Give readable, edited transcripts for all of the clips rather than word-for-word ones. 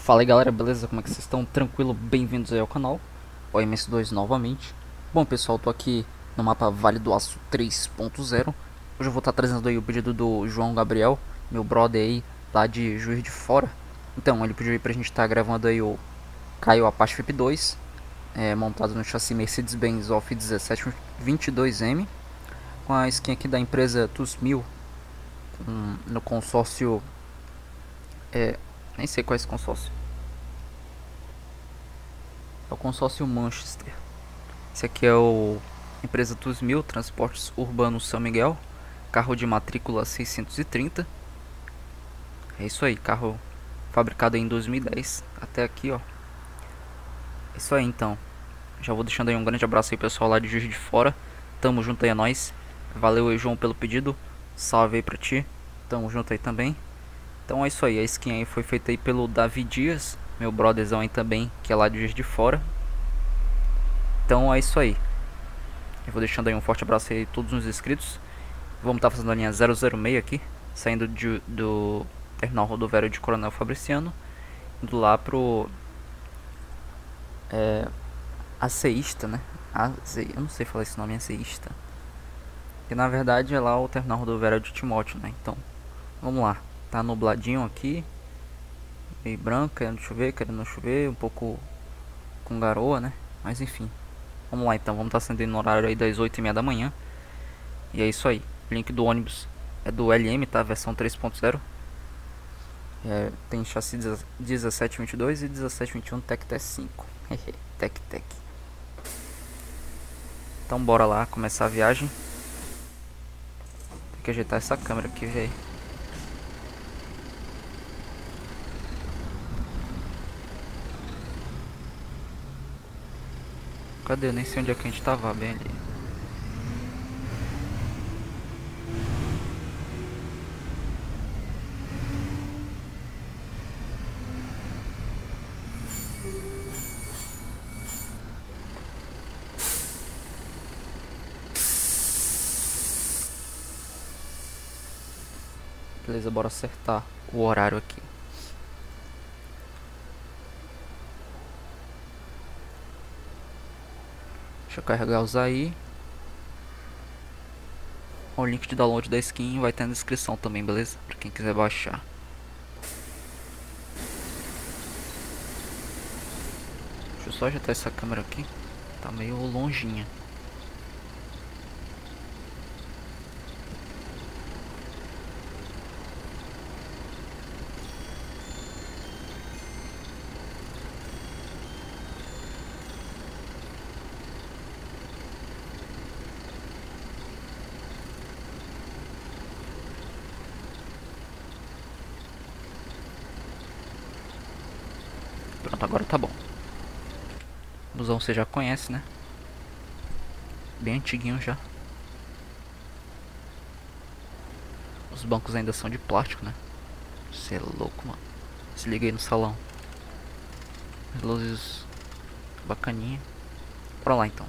Fala aí galera, beleza? Como é que vocês estão? Tranquilo? Bem-vindos aí ao canal, o MS2 novamente. Bom pessoal, tô aqui no mapa Vale do Aço 3.0. Hoje eu vou estar trazendo aí o pedido do João Gabriel, meu brother aí, lá de Juiz de Fora. Então, ele pediu aí pra gente estar gravando aí o Caio Apache VIP2, montado no chassi Mercedes-Benz Off 1722M, com a skin aqui da empresa TUS1000, no consórcio, nem sei qual é esse consórcio. É o consórcio Manchester. Esse aqui é o empresa TUS1000 Transportes Urbanos São Miguel, carro de matrícula 630. É isso aí, carro fabricado em 2010. Até aqui, ó. É isso aí, então. Já vou deixando aí um grande abraço aí, pessoal lá de Juiz de Fora. Tamo junto aí, é nóis. Valeu aí, João, pelo pedido. Salve aí pra ti. Tamo junto aí também. Então é isso aí, a skin aí foi feita aí pelo Davi Dias, meu brotherzão aí também, que é lá de Juiz de Fora. Então é isso aí. Eu vou deixando aí um forte abraço aí a todos os inscritos. Vamos estar fazendo a linha 006 aqui, saindo do terminal rodoviário de Coronel Fabriciano, indo lá pro Aceísta, né? Eu não sei falar esse nome, Aceísta. Que na verdade é lá o terminal rodoviário de Timóteo, né? Então, vamos lá. Tá nubladinho aqui, meio branco, querendo chover, um pouco com garoa, né? Mas enfim, vamos lá então. Vamos estar acendendo no horário aí das 8h30 da manhã. E é isso aí. O link do ônibus é do LM, tá? Versão 3.0. Tem chassi 1722 e 1721 Tec T5. Tec Tec. Então bora lá começar a viagem. Tem que ajeitar essa câmera aqui, velho. Cadê? Eu nem sei onde é que a gente tava, bem ali. Beleza, bora acertar o horário aqui. Deixa eu carregar os aí. O link de download da skin vai ter na descrição também, beleza? Pra quem quiser baixar. Deixa eu só ajeitar essa câmera aqui. Tá meio longinha. Pronto, agora tá bom. O busão você já conhece, né? Bem antiguinho já. Os bancos ainda são de plástico, né? Você é louco, mano. Se liga aí no salão. As luzes bacaninha. Bora lá então.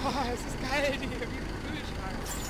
Oh, es ist geil, Digga, wie ein Kühlschrank.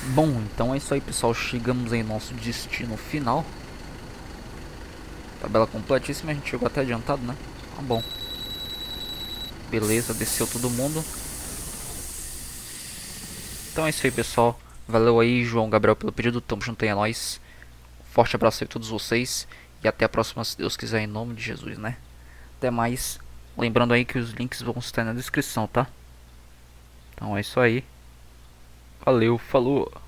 Bom, então é isso aí, pessoal. Chegamos em nosso destino final. Tabela completíssima, a gente chegou até adiantado, né? Tá bom. Beleza, desceu todo mundo. Então é isso aí, pessoal. Valeu aí, João Gabriel, pelo pedido. Tamo junto aí, é nóis. Forte abraço aí a todos vocês. E até a próxima, se Deus quiser, em nome de Jesus, né? Até mais. Lembrando aí que os links vão estar na descrição, tá? Então é isso aí. Valeu, falou.